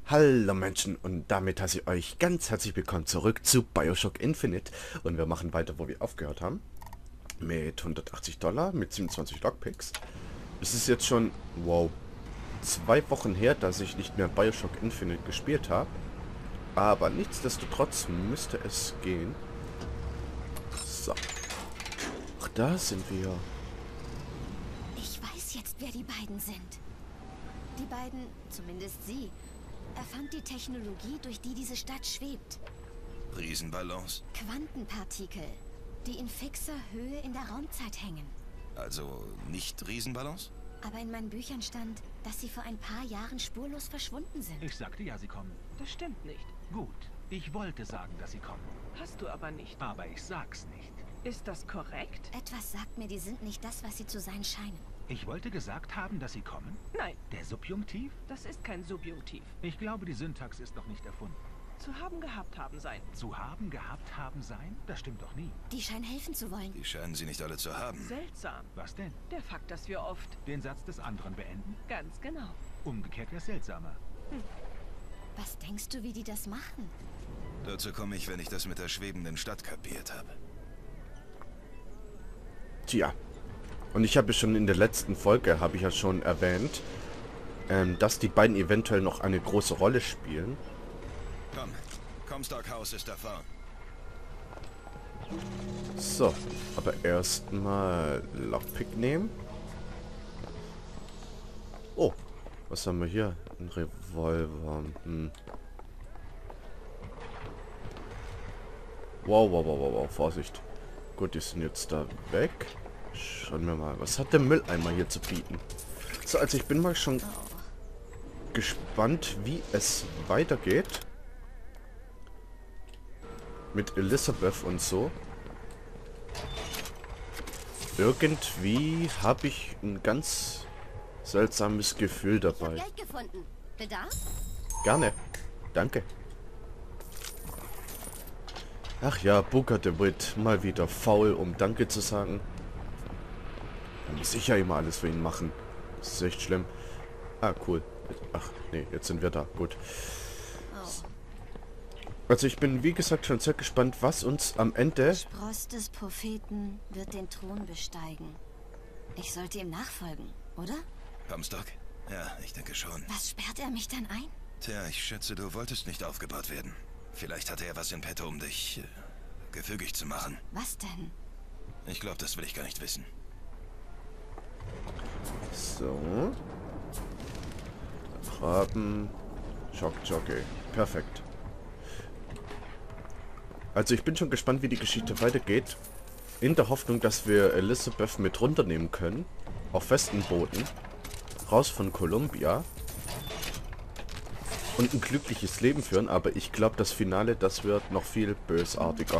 Hallo Menschen und damit heiße ich euch ganz herzlich willkommen zurück zu BioShock Infinite und wir machen weiter, wo wir aufgehört haben. Mit $180, mit 27 Lockpicks. Es ist jetzt schon, wow, 2 Wochen her, dass ich nicht mehr BioShock Infinite gespielt habe. Aber nichtsdestotrotz müsste es gehen. So. Ach, da sind wir. Ich weiß jetzt, wer die beiden sind. Die beiden, zumindest sie, erfand die Technologie, durch die diese Stadt schwebt. Riesenballons? Quantenpartikel, die in fixer Höhe in der Raumzeit hängen. Also nicht Riesenballons? Aber in meinen Büchern stand, dass sie vor ein paar Jahren spurlos verschwunden sind. Ich sagte ja, sie kommen. Das stimmt nicht. Gut, ich wollte sagen, dass sie kommen. Hast du aber nicht. Aber ich sag's nicht. Ist das korrekt? Etwas sagt mir, die sind nicht das, was sie zu sein scheinen. Ich wollte gesagt haben, dass sie kommen? Nein, Der Subjunktiv? das ist kein Subjunktiv. Ich glaube, die Syntax ist noch nicht erfunden. Zu haben gehabt haben sein. Zu haben, gehabt haben, sein? Das stimmt doch nie. Die scheinen helfen zu wollen. Die scheinen sie nicht alle zu haben. Seltsam. Was denn? Der Fakt, dass wir oft... Den Satz des anderen beenden? Ganz genau. Umgekehrt wäre seltsamer. Was denkst du, wie die das machen? Dazu komme ich, wenn ich das mit der schwebenden Stadt kapiert habe. Tja. Und ich habe schon in der letzten Folge, habe ich ja schon erwähnt, dass die beiden eventuell noch eine große Rolle spielen. Komm, Comstock-Haus ist da vorn. So, aber erstmal Lockpick nehmen. Oh, was haben wir hier? Ein Revolver. Wow, wow, wow, wow, wow, Vorsicht. Gut, die sind jetzt da weg. Schauen wir mal, was hat der Mülleimer hier zu bieten? So, also ich bin mal schon gespannt, wie es weitergeht. Mit Elizabeth und so. Irgendwie habe ich ein ganz seltsames Gefühl Ich habe dabei. Geld gefunden. Bedarf? Gerne. Danke. Ach ja, Booker DeWitt. Mal wieder faul, um Danke zu sagen. Da muss ich ja immer alles für ihn machen. Das ist echt schlimm. Ah, cool. Ach, nee, jetzt sind wir da. Gut. Oh. Also ich bin, wie gesagt, schon sehr gespannt, was uns am Ende... Spross des Propheten wird den Thron besteigen. Ich sollte ihm nachfolgen, oder? Comstock? Ja, ich denke schon. Was sperrt er mich dann ein? Tja, ich schätze, du wolltest nicht aufgebaut werden. Vielleicht hatte er was in petto, um dich gefügig zu machen. Was denn? Ich glaube, das will ich gar nicht wissen. So. Raben. Schockjockey. Perfekt. Also ich bin schon gespannt, wie die Geschichte weitergeht. In der Hoffnung, dass wir Elizabeth mit runternehmen können. Auf festen Boden. Raus von Columbia. Und ein glückliches Leben führen. Aber ich glaube, das Finale, das wird noch viel bösartiger.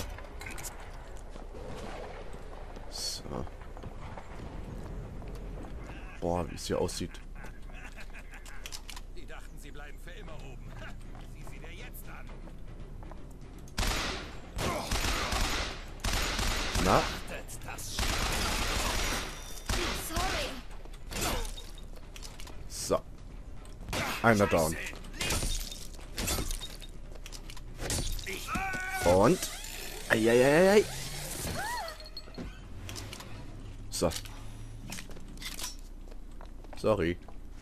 So. Boah, wie es hier aussieht. Die dachten, sie bleiben für immer oben. Sieh sie dir jetzt an. Na, Das Sorry. so. Einer down. Und... Eieieiei. So. Sorry.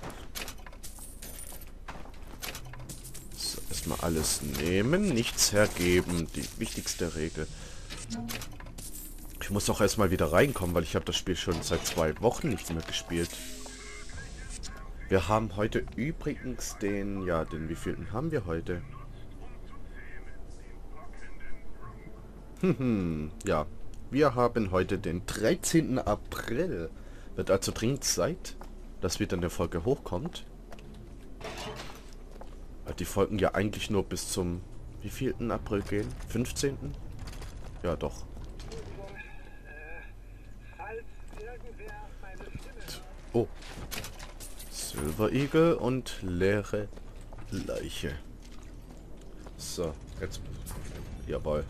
So, erstmal alles nehmen, nichts hergeben. Die wichtigste Regel. Ich muss auch erstmal wieder reinkommen, weil ich habe das Spiel schon seit 2 Wochen nicht mehr gespielt. Wir haben heute übrigens den... Ja, den wievielten haben wir heute? Ja. Wir haben heute den 13. April. Wird also dringend Zeit, dass wieder eine Folge hochkommt. Weil die Folgen ja eigentlich nur bis zum wievielten April gehen? 15.? Ja, doch. Oh. Silver Eagle und leere Leiche. So, jetzt... Jawohl.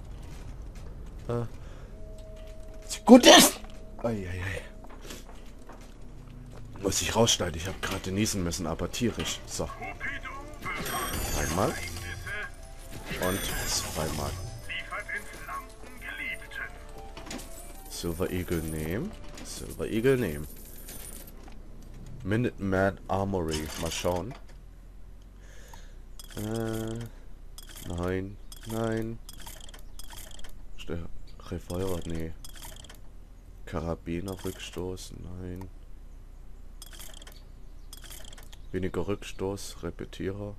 Gut ist! Eieiei. Muss ich rausschneiden. Ich habe gerade niesen müssen, aber tierisch. So. Einmal. Und zweimal. Silver Eagle nehmen. Silver Eagle nehmen. Minuteman Armory. Mal schauen. Nein. Nein. Revolver, nee. Karabiner Rückstoß, nein. Weniger Rückstoß, Repetierer.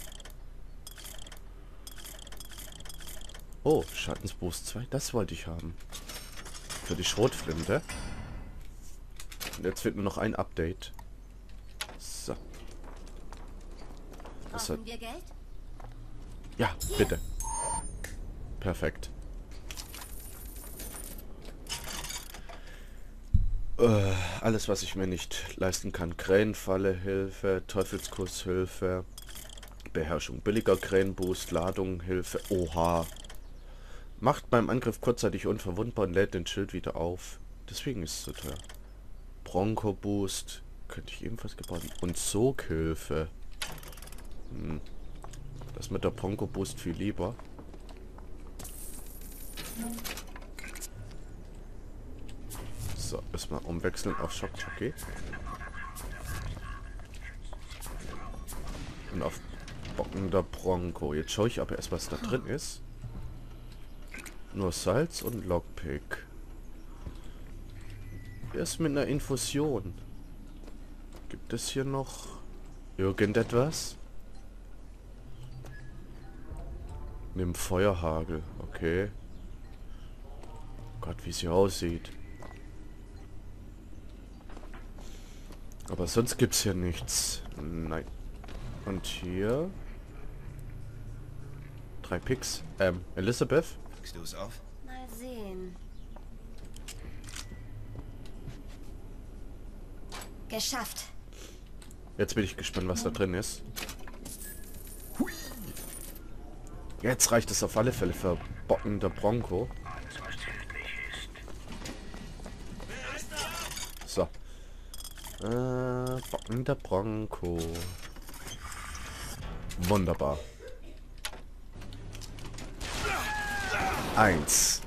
Oh, Schattensboost 2, das wollte ich haben. Für die Schrotflinte. Und jetzt fehlt nur noch ein Update. So. Das hat... Brauchen wir Geld? Ja, bitte. Perfekt. Alles, was ich mir nicht leisten kann. Krähenfalle, Hilfe, Teufelskuss, Hilfe, Beherrschung, billiger Krähenboost, Ladung, Hilfe. Oha. Macht beim Angriff kurzzeitig unverwundbar und lädt den Schild wieder auf. Deswegen ist es so teuer. Bronco Boost. Könnte ich ebenfalls gebrauchen. Und Soghilfe. Das mit der Bronco Boost viel lieber. So, erstmal umwechseln auf Shock Jockey. Und auf bockender Bronco. Jetzt schaue ich aber erst, was da drin ist. Nur Salz und Lockpick. Erst mit einer Infusion. Gibt es hier noch irgendetwas? Nimm Feuerhagel. Okay. Gott, wie sie aussieht. Aber sonst gibt's hier nichts. Nein. Und hier 3 Picks. Elizabeth? Packst du es auf? Mal sehen. Geschafft. Jetzt bin ich gespannt, was da drin ist. Jetzt reicht es auf alle Fälle für bockender Bronco. So. Bockender Bronco. Wunderbar. 1.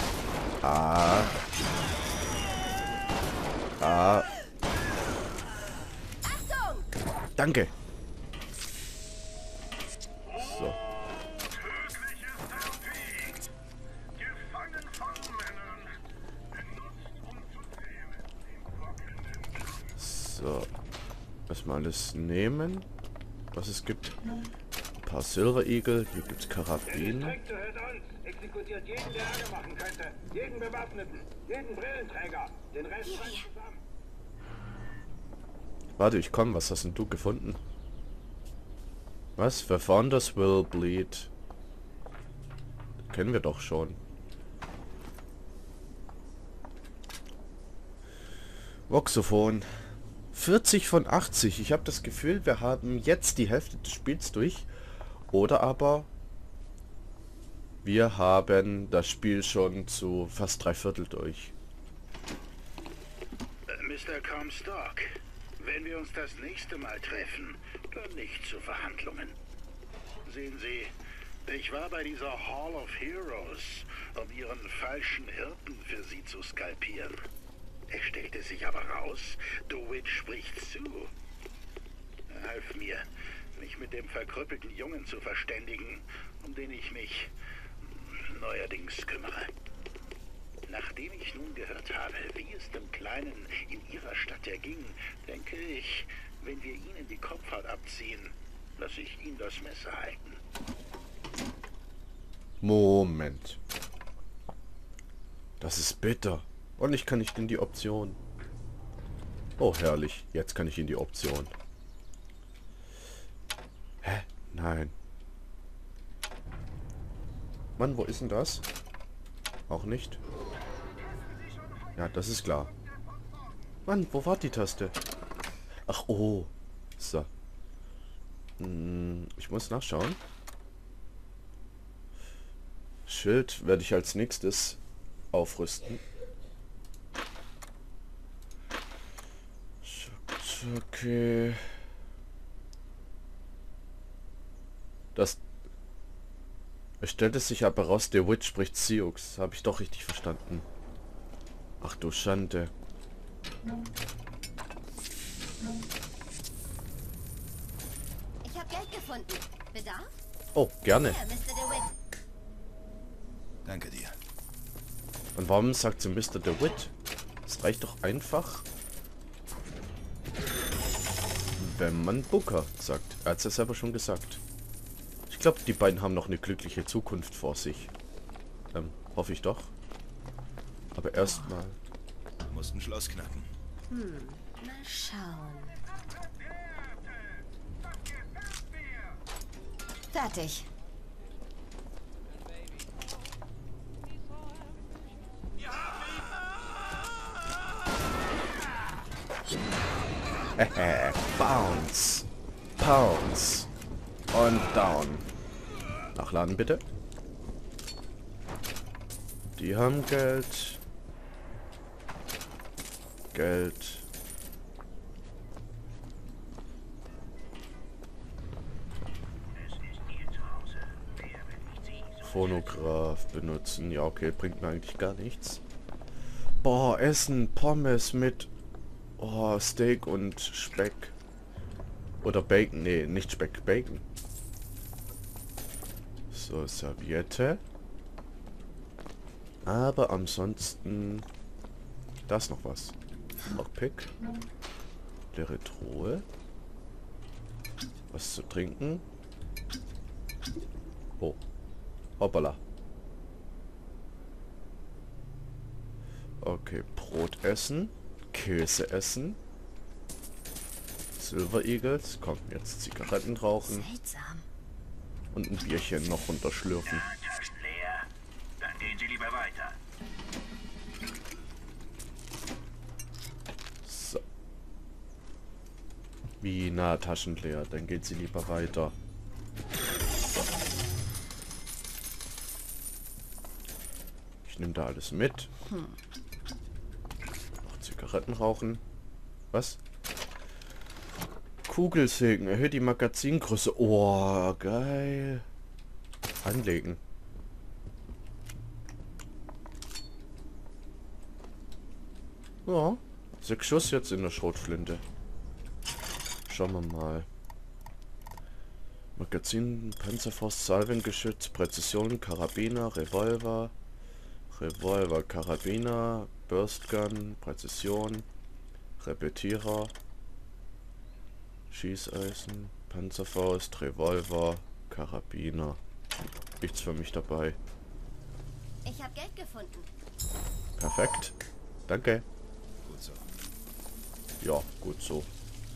Danke. So. So. Erstmal alles nehmen, was es gibt. Ein paar Silver Eagle. Hier gibt es Karabiner. Exekutiert jeden, der Ärger machen könnte. Jeden Bewaffneten. Jeden Brillenträger. Den Rest zusammen. Warte, ich komm. Was hast denn du gefunden? Was? The Founders Will Bleed. Kennen wir doch schon. Voxophon. 40 von 80. Ich habe das Gefühl, wir haben jetzt die Hälfte des Spiels durch. Oder aber wir haben das Spiel schon zu fast 3/4 durch. Mr. Comstock, wenn wir uns das nächste Mal treffen, dann nicht zu Verhandlungen. Sehen Sie, ich war bei dieser Hall of Heroes, um Ihren falschen Hirten für Sie zu skalpieren. Es stellte sich aber raus, DeWitt spricht zu. Er half mir, mich mit dem verkrüppelten Jungen zu verständigen, um den ich mich neuerdings kümmere. Nachdem ich nun gehört habe, wie es dem Kleinen in Ihrer Stadt erging, denke ich, wenn wir Ihnen die Kopfhaut abziehen, lasse ich ihn das Messer halten. Moment. Das ist bitter. Und ich kann nicht in die Option. Oh, herrlich. Jetzt kann ich in die Option. Hä? Nein. Mann, wo ist denn das? Auch nicht. Ja, das ist klar. Mann, wo war die Taste? Ach, oh. So. Ich muss nachschauen. Schild werde ich als nächstes aufrüsten. Okay. Das... Es stellte sich aber raus, der Witch spricht Sioux. Habe ich doch richtig verstanden. Ach du Schande. Ich habe Geld gefunden. Bedarf? Oh, gerne. Hier, Mr. DeWitt. Danke dir. Und warum sagt sie Mr. DeWitt? Es reicht doch einfach, wenn man Booker sagt. Er hat es ja selber schon gesagt. Ich glaube, die beiden haben noch eine glückliche Zukunft vor sich. Hoffe ich doch. Aber erstmal... Mussten Schloss knacken. Mal schauen. Fertig. Bounce. Pounce. Und down. Nachladen bitte. Die haben Geld. Geld. Phonograph benutzen. Ja, okay, bringt mir eigentlich gar nichts. Boah, Essen, Pommes mit Steak und Speck. Oder Bacon. Nee, nicht Speck, Bacon. So, Serviette. Aber ansonsten... Da ist noch was. Lockpick. Leere Truhe. Was zu trinken. Oh. Hoppala. Okay, Brot essen. Käse essen. Silver Eagles. Komm, jetzt Zigaretten rauchen. Seltsam. Und ein Bierchen noch runterschlürfen. Taschen leer. Dann gehen Sie lieber weiter. So. Wie na, Taschen leer. Dann geht sie lieber weiter. So. Ich nehme da alles mit. Noch Zigaretten rauchen. Was? Kugelsägen. Erhöht die Magazingröße. Oh, geil. Anlegen. Ja. 6 Schuss jetzt in der Schrotflinte. Schauen wir mal. Magazin, Panzerfaust, Salvengeschütz, Präzision, Karabiner, Revolver. Revolver, Karabiner, Burstgun, Präzision, Repetierer, Schießeisen, Panzerfaust, Revolver, Karabiner. Nichts für mich dabei. Ich habe Geld gefunden. Perfekt. Danke. Gut so. Ja, gut so.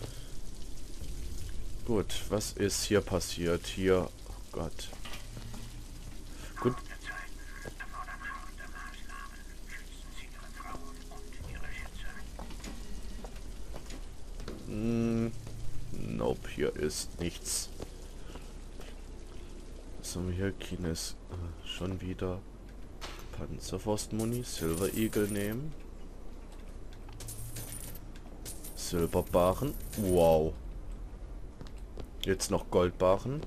Gut, was ist hier passiert? Hier, oh Gott. Gut. Nope, hier ist nichts. Was haben wir hier? Kines. Schon wieder. Panzerfaustmuni. Silver Eagle nehmen. Silberbarren. Wow. Jetzt noch Goldbarren.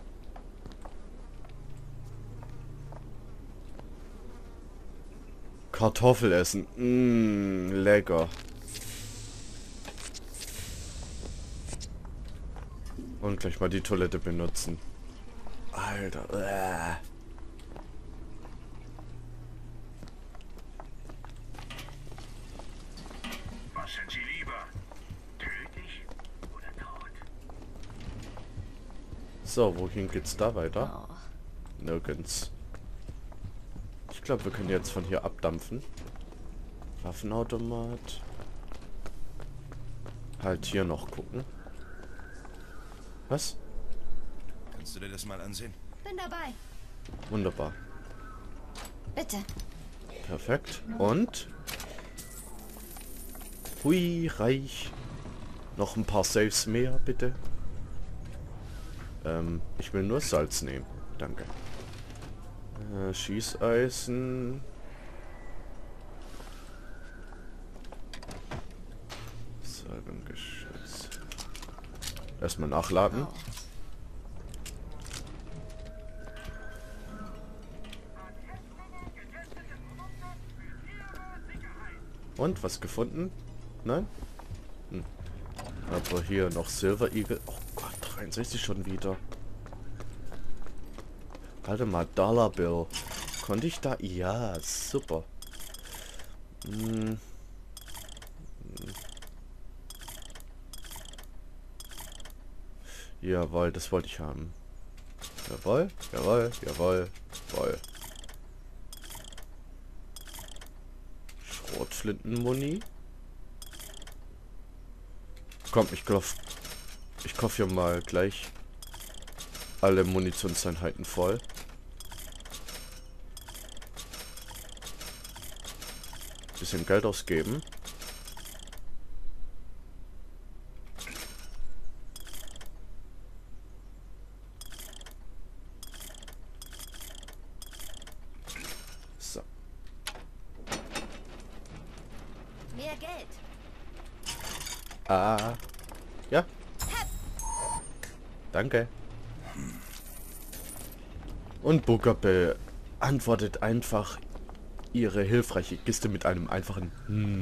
Kartoffel essen. Lecker. Und gleich mal die Toilette benutzen. Alter. Was sind Sie lieber? Tödlich oder tot? So, wohin geht's da weiter? Oh. Nirgends. Ich glaube, wir können jetzt von hier abdampfen. Waffenautomat. Halt hier noch gucken. Was? Kannst du dir das mal ansehen? Bin dabei. Wunderbar. Bitte. Perfekt. Und? Hui, reich. Noch ein paar Saves mehr, bitte. Ich will nur Salz nehmen. Danke. Schießeisen. Salvengeschütz. Erstmal nachladen. Oh. Und, was gefunden? Nein? Hm. Aber hier noch Silver Eagle. Oh Gott, 63 schon wieder. Warte mal, Dollar Bill. Konnte ich da? Ja, super. Hm. Jawohl, das wollte ich haben. Jawohl, jawohl, jawohl, jawohl. Schrotflintenmuni. Komm, ich kaufe hier mal gleich alle Munitionseinheiten voll. Bisschen Geld ausgeben. So. Mehr Geld. Ah. Ja. Danke. Und Booker beantwortet einfach ihre hilfreiche Kiste mit einem einfachen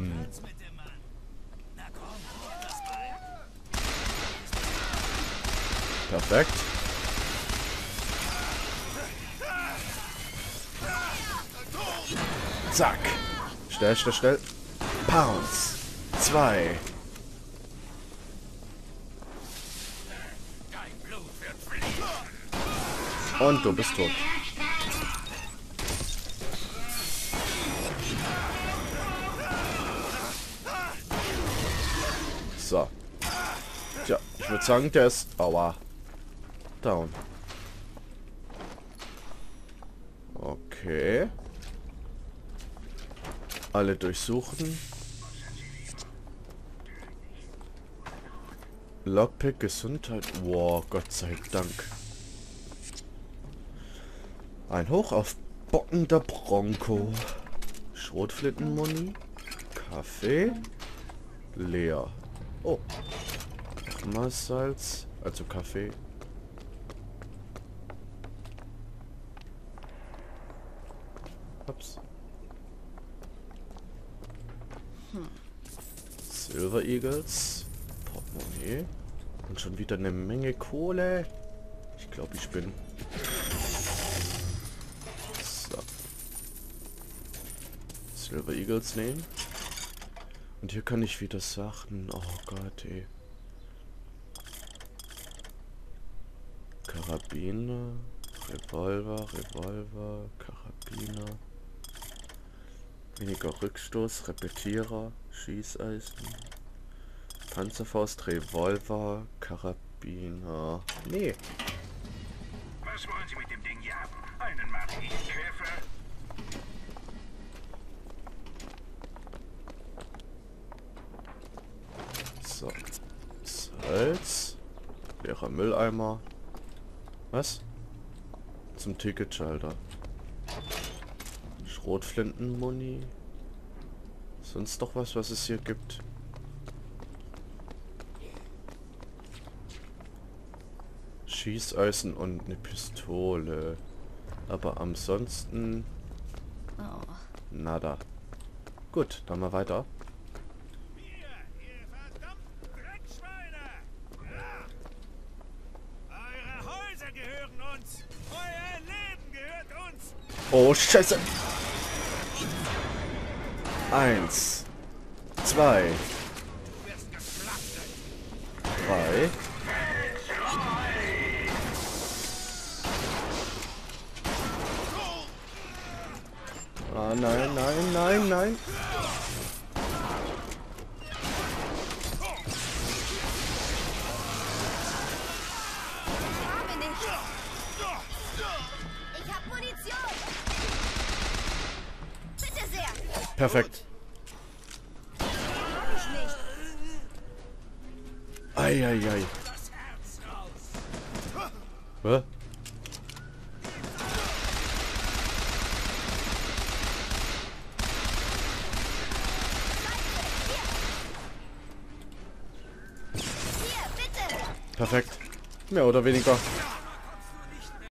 Perfekt. Zack. Schnell, schnell, schnell. Pounce. 2. Und du bist tot. So. Tja, ich würde sagen, der ist... Aua. Down. Okay. Alle durchsuchen. Lockpick, Gesundheit. Wow, Gott sei Dank. Ein Hoch auf bockender Bronco. Schrotflintenmuni. Kaffee. Leer. Oh. Nochmal Salz. Also Kaffee. Ups. Silver Eagles. Portemonnaie. Und schon wieder eine Menge Kohle. Ich glaube, ich bin... So. Silver Eagles nehmen. Und hier kann ich wieder Sachen... Oh Gott, ey. Karabiner. Revolver, Karabiner. Weniger Rückstoß, Repetierer, Schießeisen. Panzerfaust, Revolver, Karabiner. Nee. Was wollen Sie mit dem Ding jagen? Einen mache ich Käfer. So. Salz. Leerer Mülleimer. Was? Zum Ticketschalter. Schrotflintenmuni. Sonst noch was es hier gibt? Schießeisen und eine Pistole. Aber ansonsten... Oh. Nada. Gut, dann mal weiter. Ihr verdammten Dreckschweine! Eure Häuser gehören uns! Euer Leben gehört uns! Oh, Scheiße! 1, 2, 3. Ah, nein, nein, nein, nein. Habe nicht. Ich hab Munition. Bitte sehr. Perfekt. Hab ich nicht. Eieiei. Was? Hier, bitte. Perfekt. Mehr oder weniger.